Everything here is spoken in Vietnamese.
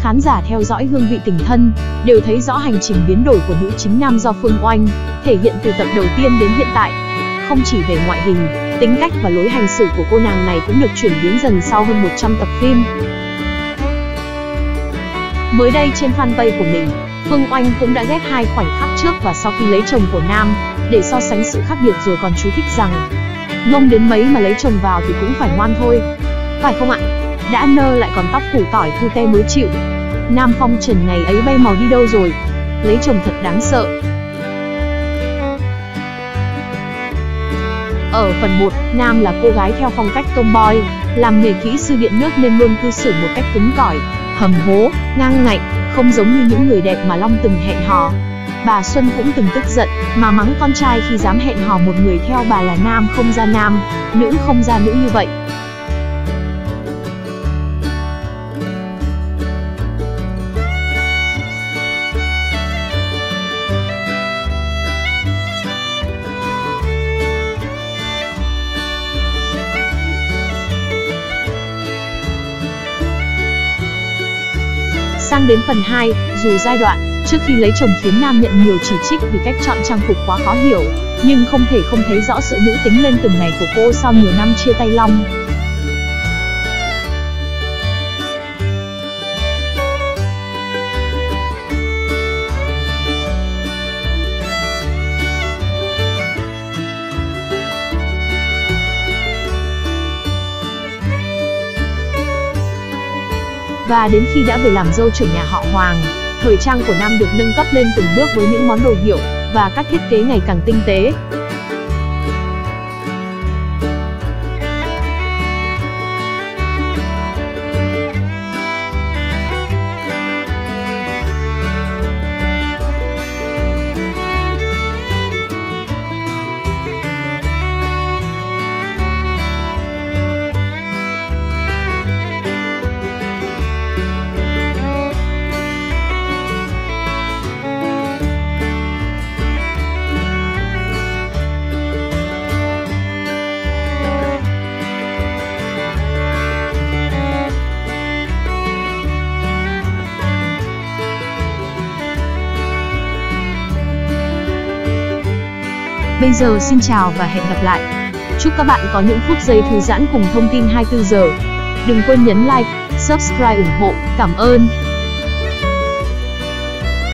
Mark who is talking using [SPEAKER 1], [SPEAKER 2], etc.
[SPEAKER 1] khán giả theo dõi Hương vị tình thân, đều thấy rõ hành trình biến đổi của nữ chính nam do Phương Oanh, thể hiện từ tập đầu tiên đến hiện tại. Không chỉ về ngoại hình, tính cách và lối hành xử của cô nàng này cũng được chuyển biến dần sau hơn 100 tập phim. Mới đây trên fanpage của mình, Phương Oanh cũng đã ghép 2 khoảnh khắc trước và sau khi lấy chồng của nam, để so sánh sự khác biệt rồi còn chú thích rằng ngông đến mấy mà lấy chồng vào thì cũng phải ngoan thôi. Phải không ạ? Đã nơ lại còn tóc củ tỏi cute mới chịu. Nam phong trần ngày ấy bay màu đi đâu rồi? Lấy chồng thật đáng sợ. Ở phần 1, Nam là cô gái theo phong cách tomboy, làm nghề kỹ sư điện nước nên luôn cư xử một cách cứng cỏi, hầm hố, ngang ngạnh, không giống như những người đẹp mà Long từng hẹn hò. Bà Xuân cũng từng tức giận, mà mắng con trai khi dám hẹn hò một người theo bà là nam không ra nam, nữ không ra nữ như vậy. Sang đến phần 2, dù giai đoạn trước khi lấy chồng khiến Nam nhận nhiều chỉ trích vì cách chọn trang phục quá khó hiểu, nhưng không thể không thấy rõ sự nữ tính lên từng ngày của cô sau nhiều năm chia tay Long. Và đến khi đã về làm dâu trưởng nhà họ Hoàng, thời trang của Nam được nâng cấp lên từng bước với những món đồ hiệu và các thiết kế ngày càng tinh tế. Bây giờ xin chào và hẹn gặp lại. Chúc các bạn có những phút giây thư giãn cùng thông tin 24 giờ. Đừng quên nhấn like, subscribe ủng hộ. Cảm ơn.